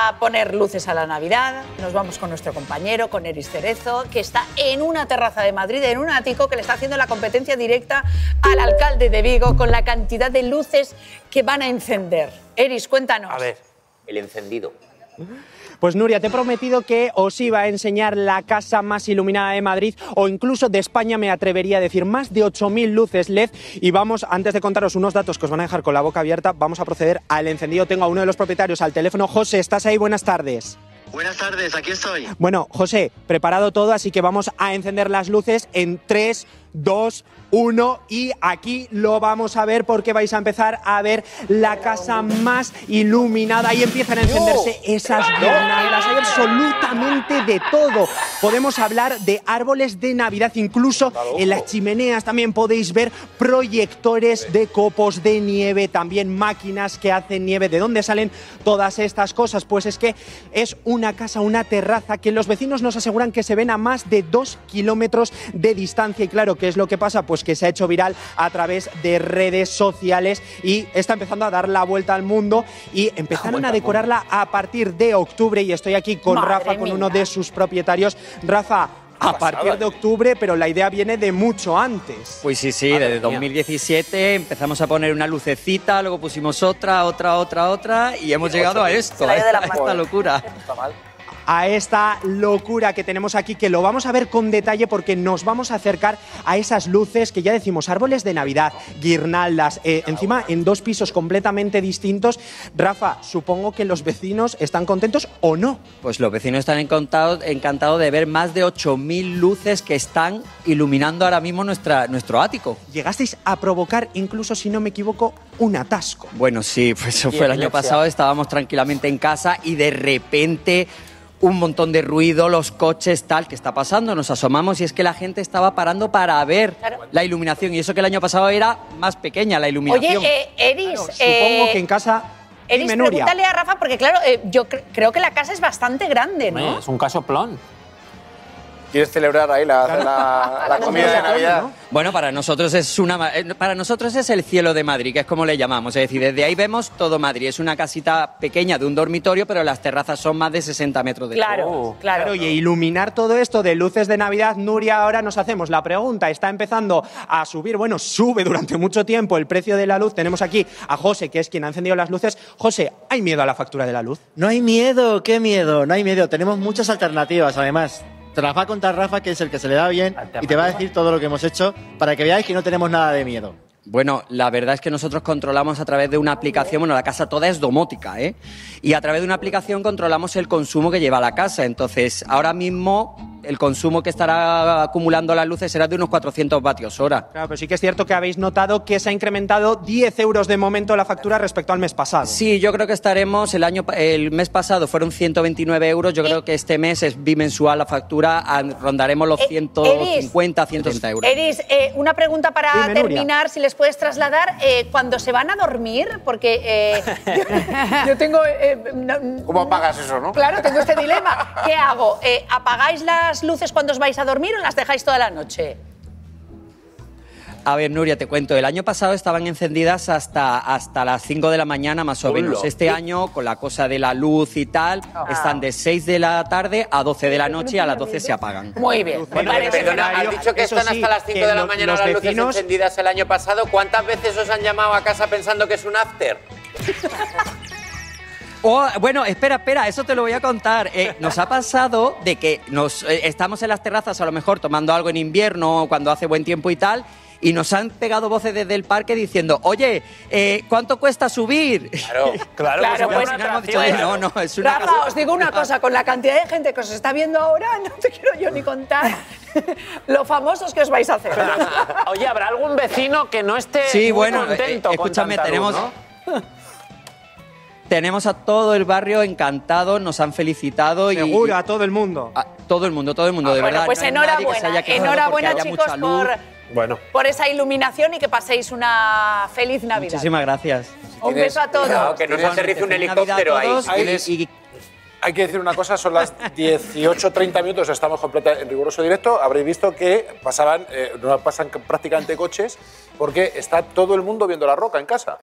a poner luces a la Navidad. Nos vamos con nuestro compañero, con Eris Cerezo, que está en una terraza de Madrid, en un ático, que le está haciendo la competencia directa al alcalde de Vigo con la cantidad de luces que van a encender. Eris, cuéntanos. A ver, el encendido. Pues Nuria, te he prometido que os iba a enseñar la casa más iluminada de Madrid o incluso de España, me atrevería a decir, más de 8.000 luces LED. Y vamos, antes de contaros unos datos que os van a dejar con la boca abierta, vamos a proceder al encendido. Tengo a uno de los propietarios al teléfono. José, ¿estás ahí? Buenas tardes. Buenas tardes, aquí estoy. Bueno, José, preparado todo, así que vamos a encender las luces en 3, 2, 1 y aquí lo vamos a ver porque vais a empezar a ver la casa más iluminada y empiezan a encenderse esas guirnaldas, hay absolutamente de todo. Podemos hablar de árboles de Navidad, incluso en las chimeneas también podéis ver proyectores de copos de nieve, también máquinas que hacen nieve. ¿De dónde salen todas estas cosas? Pues es que es una casa, una terraza que los vecinos nos aseguran que se ven a más de 2 kilómetros de distancia y claro, ¿qué es lo que pasa? Pues que se ha hecho viral a través de redes sociales y está empezando a dar la vuelta al mundo y empezaron a decorarla a partir de octubre y estoy aquí con Rafa, con uno de sus propietarios. Rafa, a partir de octubre, pero la idea viene de mucho antes. Pues sí, desde 2017 empezamos a poner una lucecita, luego pusimos otra y hemos llegado a esto, a esta locura. Está mal. A esta locura que tenemos aquí, que lo vamos a ver con detalle porque nos vamos a acercar a esas luces que ya decimos, árboles de Navidad, guirnaldas, encima en 2 pisos completamente distintos. Rafa, supongo que los vecinos están contentos o no. Pues los vecinos están encantados de ver más de 8.000 luces que están iluminando ahora mismo nuestro ático. Llegasteis a provocar, incluso si no me equivoco, un atasco. Bueno, sí, pues eso fue el año pasado, estábamos tranquilamente en casa y de repente un montón de ruido, los coches, tal, ¿qué está pasando? Nos asomamos y es que la gente estaba parando para ver la iluminación y eso que el año pasado era más pequeña la iluminación. Oye, Eris, Claro, supongo que en casa... Eris, pregúntale a Rafa, porque claro, yo creo que la casa es bastante grande, ¿no? Es un casoplón. ¿Quieres celebrar ahí la comida de Navidad? ¿no? Bueno, para nosotros es el cielo de Madrid, que es como le llamamos. Es decir, desde ahí vemos todo Madrid. Es una casita pequeña de un dormitorio, pero las terrazas son más de 60 metros de Claro, claro. Y iluminar todo esto de luces de Navidad, Nuria, ahora nos hacemos la pregunta. Está empezando a subir, bueno, sube durante mucho tiempo el precio de la luz. Tenemos aquí a José, que es quien ha encendido las luces. José, ¿hay miedo a la factura de la luz? No hay miedo, ¿qué miedo? No hay miedo, tenemos muchas alternativas además. Te las va a contar Rafa, que es el que se le da bien, y te va a decir todo lo que hemos hecho para que veáis que no tenemos nada de miedo. Bueno, la verdad es que nosotros controlamos a través de una aplicación, bueno, la casa toda es domótica, ¿eh? Y a través de una aplicación controlamos el consumo que lleva la casa. Entonces, ahora mismo el consumo que estará acumulando las luces será de unos 400 vatios hora. Claro, pero sí que es cierto que habéis notado que se ha incrementado 10 euros de momento la factura respecto al mes pasado. Sí, yo creo que estaremos, el mes pasado fueron 129 euros, yo creo que este mes es bimensual la factura, rondaremos los 150, 130 euros. Eris, una pregunta para Dime, terminar, Nuria. si les puedes trasladar, cuando se van a dormir, porque yo tengo... ¿Cómo apagas eso, no? Claro, tengo este dilema. ¿Qué hago? ¿Apagáis las luces cuando os vais a dormir o las dejáis toda la noche? A ver, Nuria, te cuento, el año pasado estaban encendidas hasta las 5 de la mañana más o menos. Este año, con la cosa de la luz y tal, están de 6 de la tarde a 12 de la noche y a las 12 se apagan. Muy bien. Bueno, Perdona, has dicho que están hasta las 5 de la mañana las luces encendidas el año pasado. ¿Cuántas veces os han llamado a casa pensando que es un after? Oh, bueno, espera, eso te lo voy a contar. Nos ha pasado de que estamos en las terrazas a lo mejor tomando algo en invierno cuando hace buen tiempo y tal, y nos han pegado voces desde el parque diciendo, oye, ¿cuánto cuesta subir? Claro, pues hemos dicho, no, es una Rafa, casa... os digo una cosa, con la cantidad de gente que os está viendo ahora, no te quiero yo ni contar lo famosos que os vais a hacer. Oye, ¿habrá algún vecino que no esté muy contento escúchame, con tanta tenemos... luz, ¿no? Tenemos a todo el barrio encantado, nos han felicitado. Seguro, a todo el mundo. A todo el mundo, de verdad. Pues no hay nadie que se haya quejado enhorabuena porque haya chicos, mucha luz. por esa iluminación y que paséis una feliz Navidad. Muchísimas gracias. Un beso a todos. Claro, que no se aterrice un helicóptero ahí. Hay que decir una cosa, son las 18:30 minutos, estamos en riguroso directo. Habréis visto que no pasan prácticamente coches porque está todo el mundo viendo La Roca en casa.